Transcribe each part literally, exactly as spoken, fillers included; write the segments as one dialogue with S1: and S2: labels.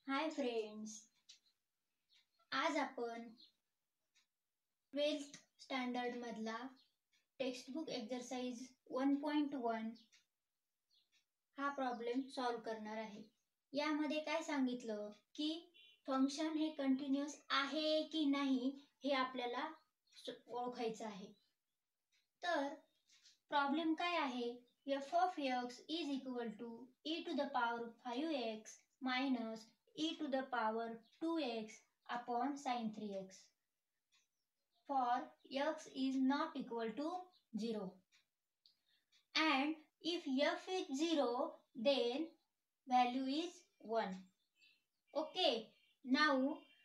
S1: हाय friends, आज आपण twelfth standard मधला textbook exercise one point one हा प्रॉब्लेम सॉल्व करणार आहे. यामध्ये काय सांगितलं की फंक्शन हे कंटिन्यूअस आहे की नाही हे आपल्याला ओळखायचं आहे. तर प्रॉब्लेम काय आहे, f of x is equal to e to the power five x minus e to the power two x upon sin three x for x is not equal to zero, and if f is zero then value is one. Okay, now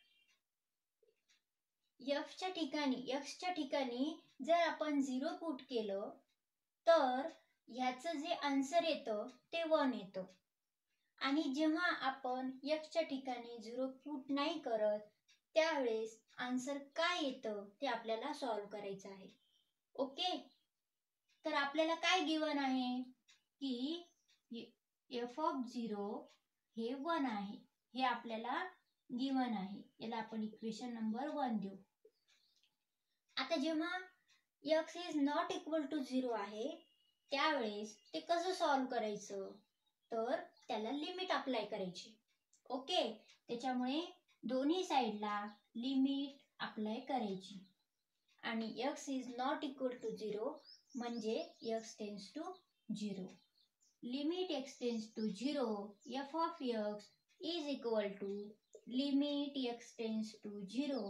S1: f च्या ठिकाणी x च्या ठिकाणी जर आपण zero put केलं तर ह्याचं जे आन्सर येतं ते वन येतं, आणि जेव्हा आपण x च्या ठिकाणी झिरो पुट नाही करत त्यावेळेस आन्सर काय येतं ते आपल्याला सॉल्व करायचं आहे. ओके, तर आपल्याला काय गिवन आहे की f ऑफ झिरो हे वन आहे, हे आपल्याला गिवन आहे. याला आपण इक्वेशन नंबर वन देऊ. आता जेव्हा x is not equal to zero आहे त्यावेळेस ते कसं सॉल्व करायचं, तर त्याला लिमिट अप्लाय करायची. ओके, त्याच्यामुळे दोन्ही साइडला लिमिट अप्लाय करायची, आणि x is not equal to zero म्हणजे x tends to zero. Limit x tends to zero f of x is equal to limit x tends to zero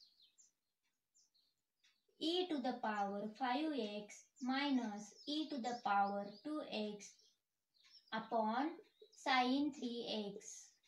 S1: e to the power five x minus e to the power two x upon sin three x.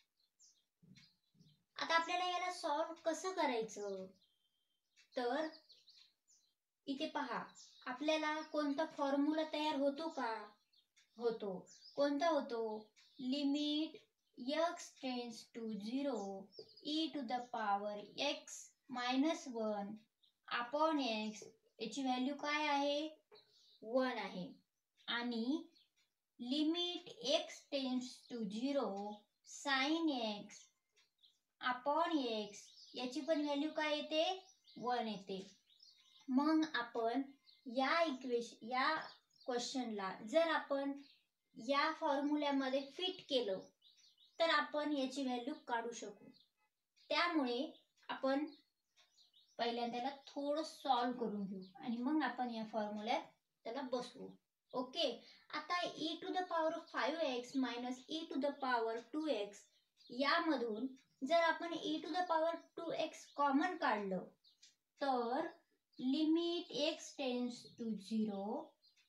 S1: आता आपल्याला याला solve कसं करायचं, तर इथे पहा आपल्याला कोणता फॉर्म्युला तयार होतो का, होतो. कोणता होतो, limit x tends to zero e to the power x minus one upon x, याची व्हॅल्यू काय आहे, वन आहे, आणि limit x tends to zero sine x upon x, याची पण व्हॅल्यू काय येते, वन येते. मग आपण या इक्वेशन या क्वेश्चनला जर आपण या फॉर्म्युल्यामध्ये फिट केलं तर आपण याची व्हॅल्यू काढू शकू. त्यामुळे आपण पहिल्यांदा त्याला थोडं सॉल्व करून घेऊ आणि मग आपण या फॉर्म्युल्यात त्याला बसवू. ओके, आता e to the power five x minus e to the power two x यामधून जर आपण e to the power two x common काढलं तर limit x tends to zero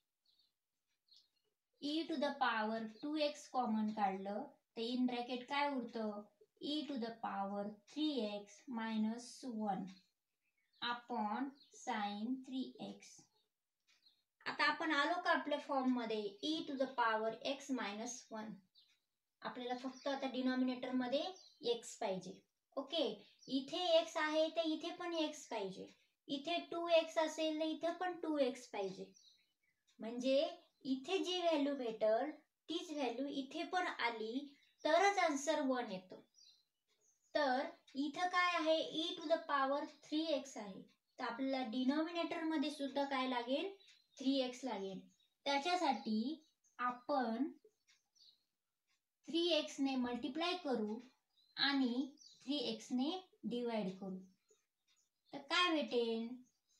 S1: e to the power two x common काढलं तर in bracket काय उरतं, e to the power three x minus one upon sine three x. आता आपण आलो का आपल्या फॉर्म मध्ये, e to the power x minus one. आपल्याला फक्त आता डिनॉमिनेटर मध्ये x पाहिजे. ओके, इथे x आहे तर इथे पण x पाहिजे, इथे टू एक्स असेल तर इथे पण टू एक्स पाहिजे. म्हणजे इथे जी व्हॅल्यू भेटल तीच व्हॅल्यू इथे पण आली तरच आन्सर वन येतो. तर इथं काय आहे, e to the power three x आहे, तर आपल्याला डिनॉमिनेटर मध्ये सुद्धा काय लागेल, थ्री एक्स लागेल. त्याच्यासाठी आपण थ्री एक्स ने मल्टिप्लाय करू आणि थ्री एक्स ने डिवाइड करू. तर काय भेटेल,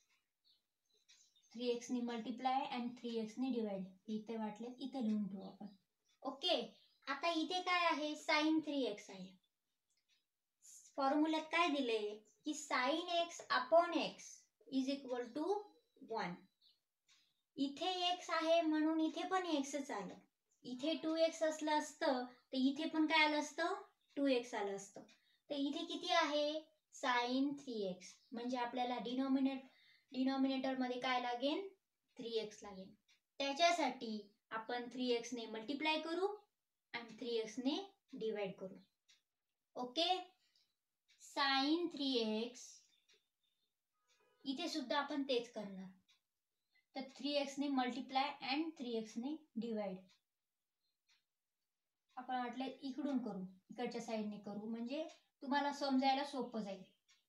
S1: थ्री एक्स ने मल्टिप्लाय आणि थ्री एक्स ने डिवाइड. इथे वाटले इथे लिहून ठेवू आपण. ओके, आता इथे काय आहे, साइन थ्री एक्स आहे. फॉर्म्युल्यात काय दिले की sine x upon x is equal to one. इथे x आहे म्हणून इथे पण x आलं. इथे टू एक्स असलं असतं तर इथे पण काय आलं असतं, टू एक्स आलं असतं. तर इथे किती आहे, साइन थ्री एक्स, म्हणजे आपल्याला डिनॉमिनेट डिनॉमिनेटर मध्ये काय लागेल, थ्री एक्स लागेल. त्याच्यासाठी आपण थ्री एक्स ने मल्टिप्लाय करू आणि थ्री एक्स ने डिवाइड करू. ओके, साइन थ्री एक्स इथे सुद्धा आपण तेच करणार. तर थ्री एक्स ने मल्टिप्लाय अँड थ्री एक्स ने डिवाइड आपण वाटलं इकडून करू, इकडच्या साईडने करू, म्हणजे तुम्हाला समजायला सोपं जाईल.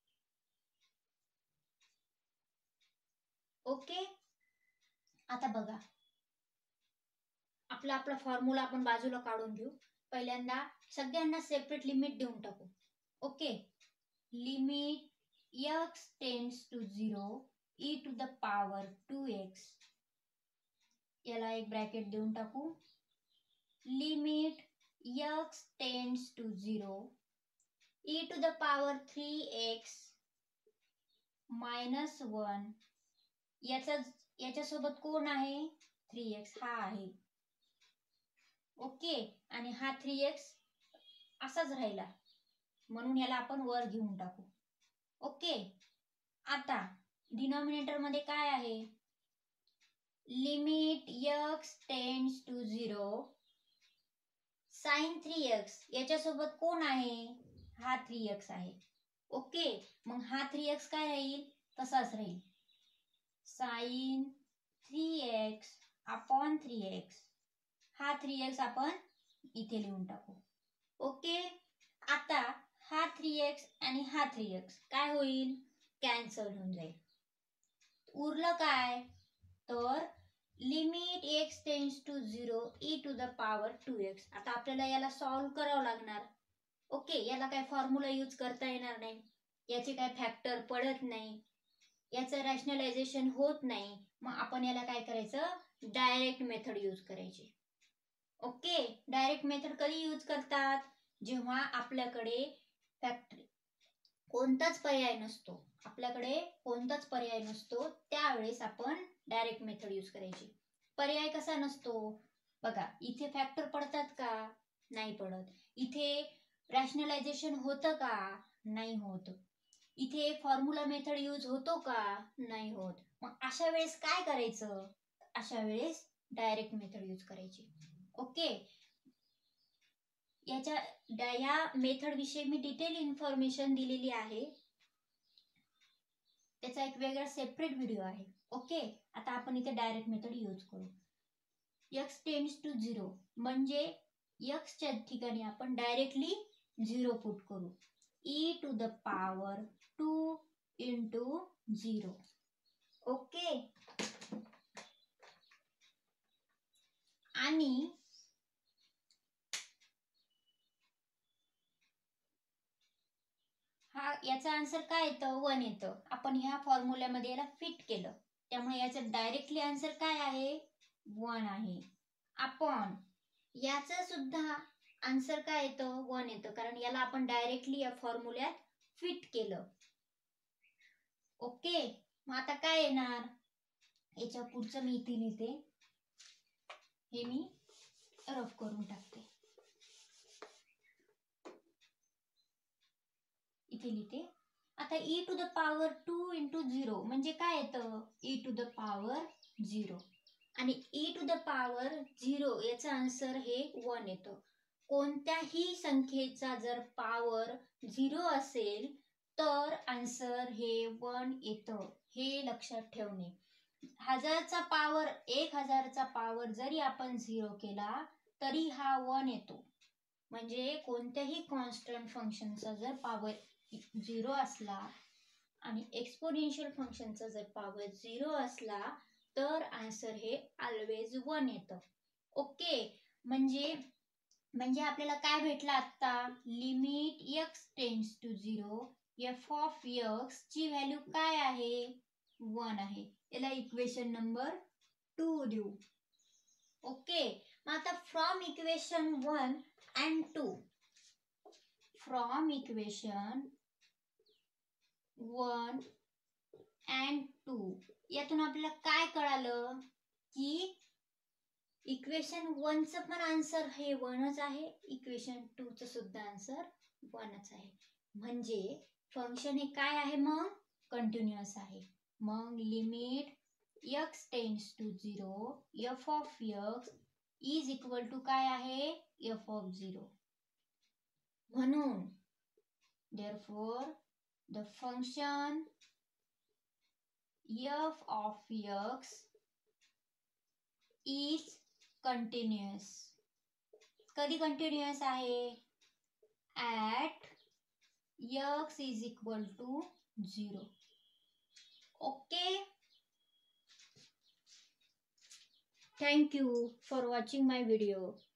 S1: ओके. आता बघा, आपला आपला फॉर्म्युला आपण बाजूला काढून घेऊ. पहिल्यांदा सगळ्यांना सेपरेट लिमिट देऊन टाकू. Okay. Limit x tends to zero e to the power two x, याला एक ब्रॅकेट देऊन टाकू. Limit x tends to zero e to the power three x minus one, याचा याच्यासोबत कोण आहे, थ्री एक्स हा आहे. ओके. आणि हा थ्री एक्स असाच राहिला, म्हणून याला आपण वर घेऊन टाकू. ओके. आता डिनॉमिनेटर मध्ये काय आहे, limit x tends to zero sine three x, याच्यासोबत कोण आहे, हा थ्री एक्स आहे. ओके. मग हा थ्री एक्स काय राहील, तसाच राहील, sine three x upon three x. हा थ्री एक्स आपण इथे लिहून टाकू. ओके. आता हा थ्री एक्स आणि हा थ्री एक्स काय होईल, कॅन्सल होऊन जाईल. उरलं काय, तर limit x tends to zero e to the power two x. आता आपल्याला याला सॉल्व्ह करावं लागणार. ओके. याला काय फॉर्म्युला यूज करता येणार नाही, याचे काय फॅक्टर पडत नाही, याचं रॅशनलायझेशन होत नाही. मग आपण याला काय करायचं, डायरेक्ट मेथड यूज करायची. ओके. डायरेक्ट मेथड कधी यूज करतात, जेव्हा आपल्याकडे फॅक्टरी कोणताच पर्याय नसतो, आपल्याकडे कोणताच पर्याय नसतो त्यावेळेस आपण डायरेक्ट मेथड यूज करायची. पर्याय कसा नसतो, बघा इथे फॅक्टर पडतात का, नाही पडत. इथे रॅशनलायझेशन होतं का, नाही होत. इथे फॉर्म्युला मेथड यूज होतो का, नाही होत. मग अशा वेळेस काय करायचं, अशा वेळेस डायरेक्ट मेथड यूज करायची. ओके. याच्या या मेथड विषयी मी डिटेल इन्फॉर्मेशन दिलेली आहे, त्याचा एक वेगळा सेपरेट व्हिडिओ आहे. ओके. आता आपण इथे डायरेक्ट मेथड यूज करू. x टेंड्स टू झिरो म्हणजे x च्या ठिकाणी आपण डायरेक्टली झिरो पुट करू, e to the power two into zero. Okay. आणि हा याचा आन्सर काय येतं, वन येतं. आपण ह्या फॉर्म्युल्यामध्ये याला फिट केलं, त्यामुळे याचं डायरेक्टली आन्सर काय आहे, वन आहे. आपण याचा सुद्धा आन्सर काय येतं, वन येतं, कारण याला आपण डायरेक्टली या फॉर्म्युल्यात फिट केलं. ओके. मग आता काय येणार, याच्या पुढचं मी इथे लिहिते, हे मी रफ करून टाकते, इथे लिहिते. आता e to the power two into zero म्हणजे काय येतं, e to the power zero. आणि e to the power zero याचा आन्सर हे वन येतं. कोणत्याही संख्येचा जर पॉवर झिरो असेल तर आन्सर हे वन येतं, हे लक्षात ठेवणे. हजारचा पॉवर एक हजारचा पॉवर जरी आपण झिरो केला तरी हा वन येतो. म्हणजे कोणत्याही कॉन्स्टंट फंक्शनचा जर पॉवर झिरो असला आणि एक्सपोनेन्शियल फंक्शनचा जर पॉवर झिरो असला तर आन्सर हे ऑलवेज वन येतं. ओके. म्हणजे म्हणजे आपल्याला काय भेटलं आता, limit x tends to zero F of x ची व्हॅल्यू काय आहे, वन आहे. याला इक्वेशन नंबर टू देऊ. ओके. मग आता from equation one and two, from equation one and two यातून आपल्याला काय कळालं की इक्वेशन वन चं पण आन्सर हे वनच आहे, इक्वेशन टू चं सुद्धा आन्सर वनच आहे. म्हणजे फंक्शन हे काय आहे, मग कंटिन्युअस आहे. मग limit x tends to zero F of x is equal to काय आहे, एफ ऑफ झिरो. म्हणून therefore the function f of x is continuous. कधी कंटिन्युअस आहे? At x is equal to zero. Okay. Thank you for watching my video.